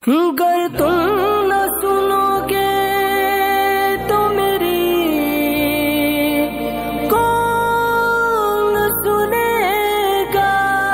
गर तुम न सुनोगे तो मेरी कौन सुनेगा।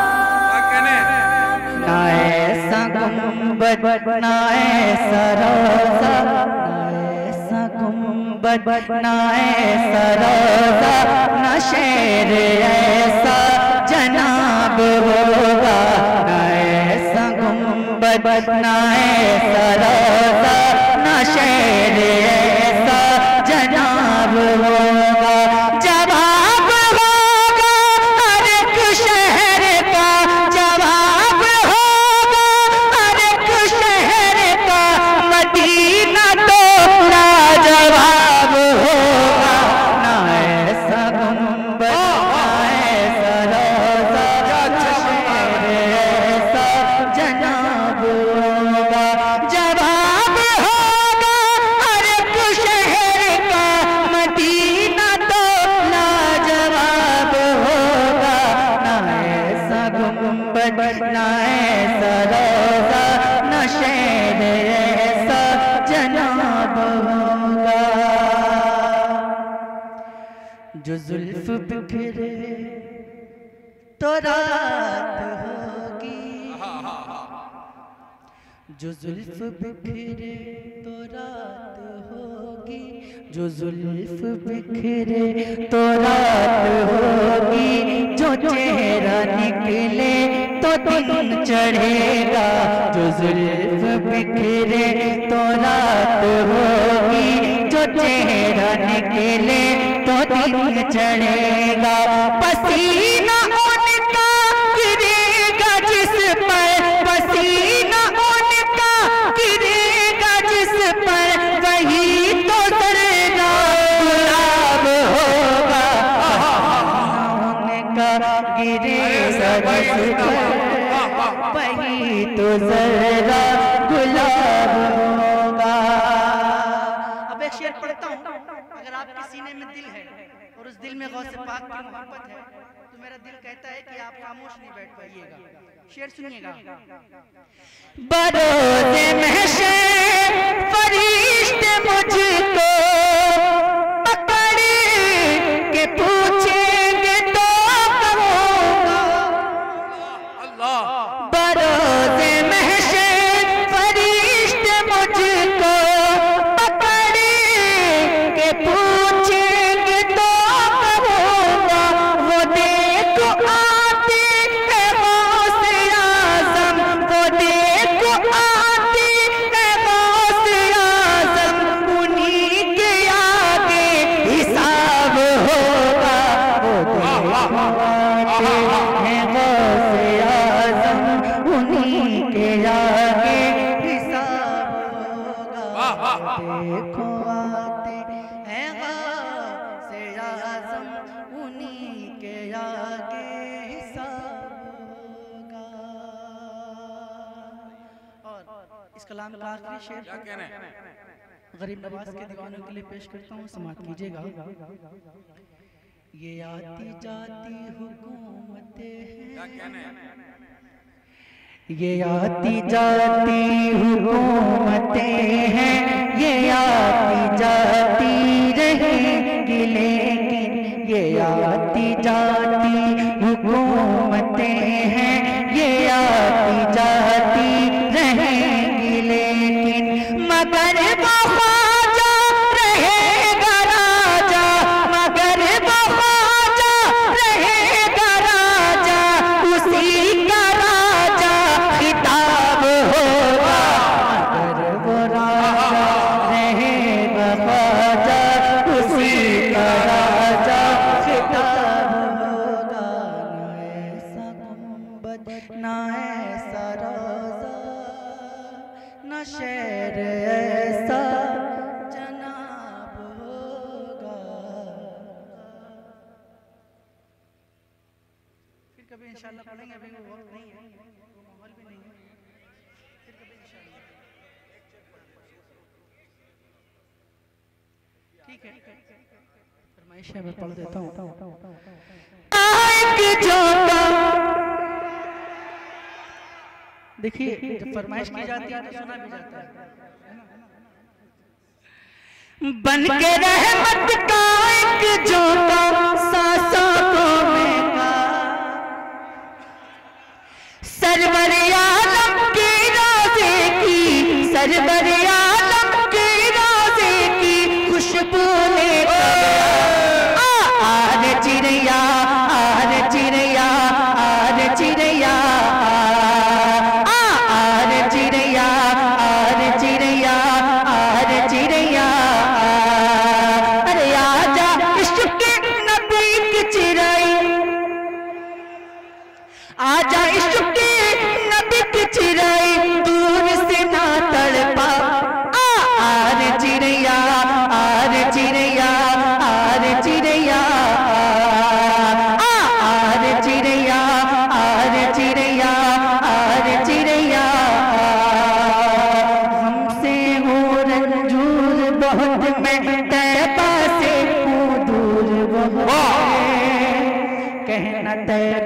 ना ऐसा गुंबद ना ऐसा रोज़ा, ना ऐसा गुंबद ना ऐसा रोज़ा, ना शेर ऐसा जनाब होगा। ना ऐसा गुंबद ना ऐसा रोज़ा, ना शेर ऐसा जनाब होगा। जवाब होगा हर एक शहर का, जवाब होगा हर एक शहर का, मदीना तो लाजवाब होगा। ना ऐसा गुंबद ना ऐसा रोज़ा, ना शेर ऐसा जनाब होगा। जवाब होगा हर एक शहर का, मदीना तो लाजवाब होगा। ना ऐसा गुंबद ना ऐसा रोज़ा, ना शेर ऐसा जनाब होगा। जो जुल्फ बिखरे तो रात होगी, जो जुल्फ बिखरे तो रात होगी, जो जुल्फ बिखरे तो रात होगी। जो चेहरा निकले तो दिन चढ़ेगा, जो जुल्फ बिखरे तो रात होगी। जो चेहरा निकले तो दिन चढ़ेगा। पसीना उनका गिरेगा जिस पर, पसीना उनका गिरेगा जिस पर, वही तो जर्रा गुलाब होगा। उनका गिरेगा जिस पर, वही तो जर्रा गुलाब होगा। अब एक शेर पढ़ता हूँ। अगर आपके सीने में दिल है और उस दिल में गौसे पाक की मोहब्बत है, तो मेरा दिल कहता है कि आप खामोश नहीं बैठ पाइएगा। शेर सुनिएगा। बरोज़े महशर फरिश्ते मुझको पकड़ के पूछेंगे तो कहूँगा। बरोज़े महशर फरिश्ते मुझको पकड़ के पूछेंगे तो कहूँगा। वो देखो आते हैं गौसे आज़म, वो देखो आते हैं गौसे आज़म, उन्हीं के आगे हिसाब होगा। वो देखो आते हैं गौसे आज़म, उन्हीं के आगे हिसाब होगा। देखो आते हैं गौसे आज़म, उन्हीं के आगे हिसाब होगा। और इस कलाम का आखिरी शेर गरीब नवाज के दीवानों के लिए पेश करता हूँ, समाप्त कीजिएगा। ये आती जाती हुकूमतें हैं, ये आती जाती हुकूमतें हैं, ये आती जाती रहेंगी लेकिन, ये आती जाती हुकूमतें हैं, ये आती जाती रहेंगी लेकिन, मगर वो ख्वाजा रहेगा राजा, मगर वो ख्वाजा रहेगा राजा, उसी का राजा खिताब होगा। मगर वो राजा रहेगा ख्वाजा, उसी का राजा खिताब होगा। ना ऐसा गुंबद ना ऐसा रोज़ा, ना शेर ऐसा जनाब होगा। फिर कभी इंशाल्लाह पढ़ेंगे, अभी वो वक्त नहीं है, वो माहौल भी नहीं है। फिर कभी इंशाल्लाह। ठीक है, फरमाइश है, मैं पढ़ देता हूँ। देखिए जब फरमाइश की जाती है तो सुना भी जाता है। बन के रहमत का एक जोता सांसों को महका, सरवर आलम के रोज़े की, सरवर आलम के रोज़े की खुशबू ले आर चिड़िया, आर चिड़िया, आर चिड़िया, आर चिड़िया, आर चिड़िया, आर चिड़िया। अरे आजा इश्क के नबी की चिड़ै, आजा इश्क के नबी की चिड़ै, दूर से ना तड़पा। आर चिड़िया, आर चिड़िया, आर चिड़िया, आर चिड़िया, आर चिड़िया, आर चिड़िया। हमसे हो रंजूर बहुत, मैं तैबा से हूँ दूर बहुत, कहना तैबा